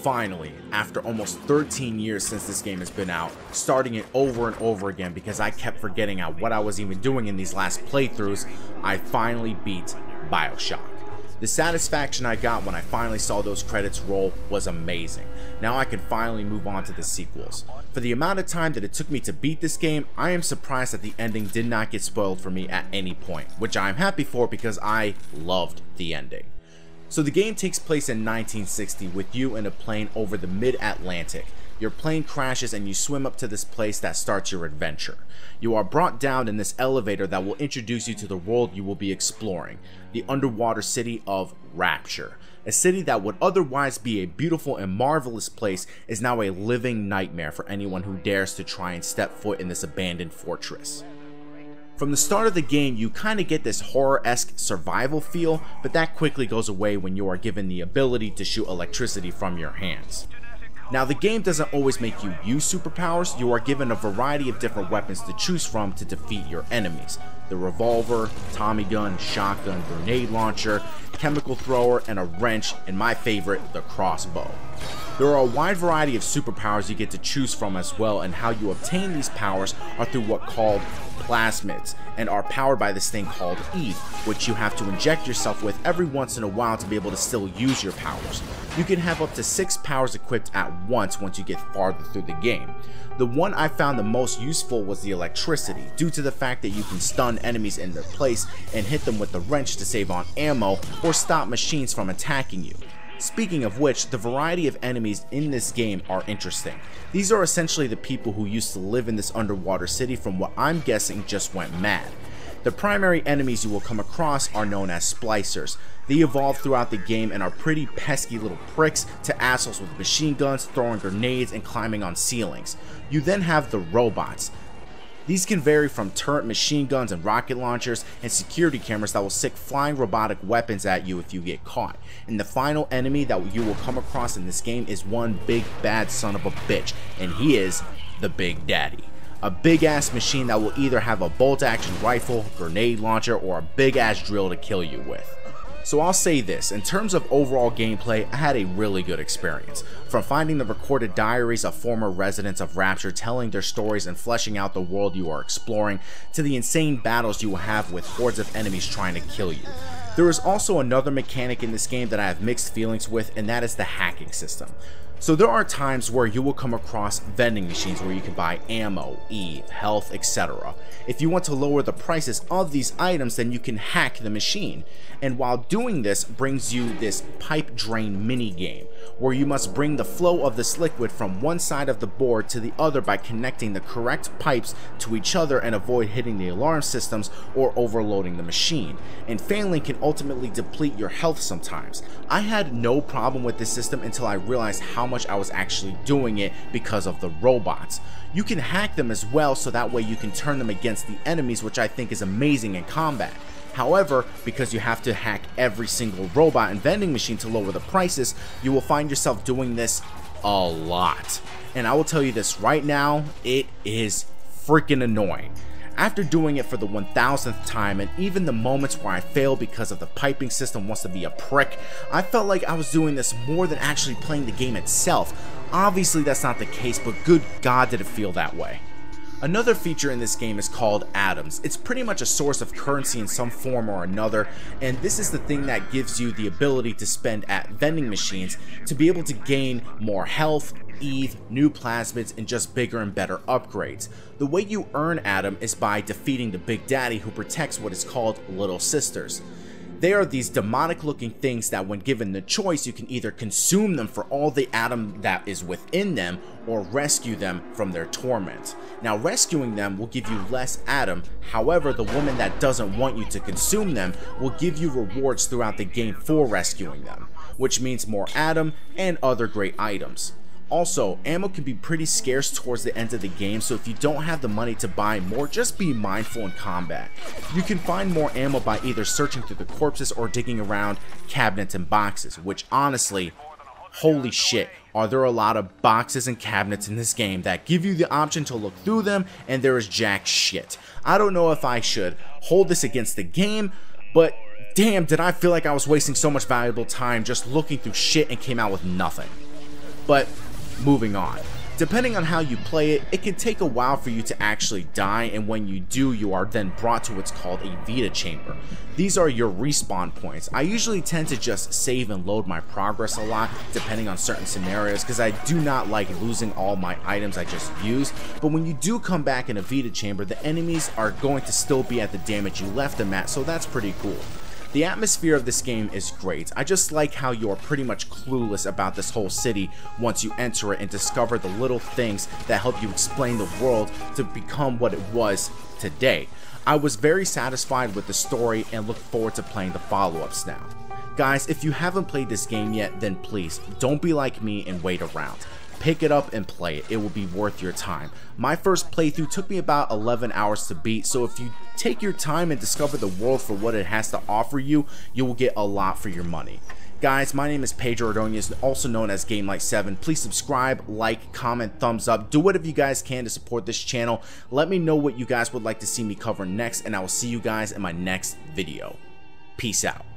Finally, after almost 13 years since this game has been out, starting it over and over again because I kept forgetting what I was even doing in these last playthroughs, I finally beat BioShock. The satisfaction I got when I finally saw those credits roll was amazing. Now I can finally move on to the sequels. For the amount of time that it took me to beat this game, I am surprised that the ending did not get spoiled for me at any point, which I am happy for because I loved the ending. So the game takes place in 1960 with you in a plane over the mid-Atlantic. Your plane crashes and you swim up to this place that starts your adventure. You are brought down in this elevator that will introduce you to the world you will be exploring, the underwater city of Rapture. A city that would otherwise be a beautiful and marvelous place is now a living nightmare for anyone who dares to try and step foot in this abandoned fortress. From the start of the game, you kind of get this horror-esque survival feel, but that quickly goes away when you are given the ability to shoot electricity from your hands. Now, the game doesn't always make you use superpowers. You are given a variety of different weapons to choose from to defeat your enemies. The revolver, Tommy gun, shotgun, grenade launcher, chemical thrower, and a wrench, and my favorite, the crossbow. There are a wide variety of superpowers you get to choose from as well, and how you obtain these powers are through what called plasmids, and are powered by this thing called Eve, which you have to inject yourself with every once in a while to be able to still use your powers. You can have up to 6 powers equipped at once you get farther through the game. The one I found the most useful was the electricity, due to the fact that you can stun enemies in their place and hit them with the wrench to save on ammo or stop machines from attacking you. Speaking of which, the variety of enemies in this game are interesting. These are essentially the people who used to live in this underwater city from what I'm guessing just went mad. The primary enemies you will come across are known as splicers. They evolve throughout the game and are pretty pesky little pricks to assholes with machine guns, throwing grenades, and climbing on ceilings. You then have the robots. These can vary from turret machine guns and rocket launchers and security cameras that will sick flying robotic weapons at you if you get caught. And the final enemy that you will come across in this game is one big bad son of a bitch, and he is the Big Daddy. A big ass machine that will either have a bolt action rifle, grenade launcher, or a big ass drill to kill you with. So I'll say this, in terms of overall gameplay, I had a really good experience. From finding the recorded diaries of former residents of Rapture telling their stories and fleshing out the world you are exploring, to the insane battles you will have with hordes of enemies trying to kill you. There is also another mechanic in this game that I have mixed feelings with, and that is the hacking system. So there are times where you will come across vending machines where you can buy ammo, Eve, health, etc. If you want to lower the prices of these items, then you can hack the machine. And while doing this brings you this pipe drain mini game, where you must bring the flow of this liquid from one side of the board to the other by connecting the correct pipes to each other and avoid hitting the alarm systems or overloading the machine. And failing can ultimately deplete your health sometimes. I had no problem with this system until I realized how much I was actually doing it because of the robots. You can hack them as well, so that way you can turn them against the enemies, which I think is amazing in combat. However, because you have to hack every single robot and vending machine to lower the prices, you will find yourself doing this a lot. And I will tell you this right now, it is freaking annoying. After doing it for the 1000th time, and even the moments where I fail because of the piping system wants to be a prick, I felt like I was doing this more than actually playing the game itself. Obviously that's not the case, but good God did it feel that way. Another feature in this game is called atoms. It's pretty much a source of currency in some form or another, and this is the thing that gives you the ability to spend at vending machines to be able to gain more health, Eve, new plasmids, and just bigger and better upgrades. The way you earn Atom is by defeating the Big Daddy, who protects what is called Little Sisters. They are these demonic looking things that when given the choice, you can either consume them for all the atom that is within them or rescue them from their torment. Now, rescuing them will give you less atom. However, the woman that doesn't want you to consume them will give you rewards throughout the game for rescuing them, which means more atom and other great items. Also, ammo can be pretty scarce towards the end of the game, so if you don't have the money to buy more, just be mindful in combat. You can find more ammo by either searching through the corpses or digging around cabinets and boxes, which honestly, holy shit, are there a lot of boxes and cabinets in this game that give you the option to look through them, and there is jack shit. I don't know if I should hold this against the game, but damn, did I feel like I was wasting so much valuable time just looking through shit and came out with nothing. But moving on. Depending on how you play it, it can take a while for you to actually die, and when you do, you are then brought to what's called a Vita chamber. These are your respawn points. I usually tend to just save and load my progress a lot, depending on certain scenarios, because I do not like losing all my items I just used. But when you do come back in a Vita chamber, the enemies are going to still be at the damage you left them at, so that's pretty cool. The atmosphere of this game is great. I just like how you're pretty much clueless about this whole city once you enter it and discover the little things that help you explain the world to become what it was today. I was very satisfied with the story and look forward to playing the follow-ups now. Guys, if you haven't played this game yet, then please don't be like me and wait around. Pick it up and play it. It will be worth your time. My first playthrough took me about 11 hours to beat, so if you take your time and discover the world for what it has to offer you, you will get a lot for your money. Guys, my name is Pedro Ordonez, also known as Gamelight 7. Please subscribe, like, comment, thumbs up. Do whatever you guys can to support this channel. Let me know what you guys would like to see me cover next, and I will see you guys in my next video. Peace out.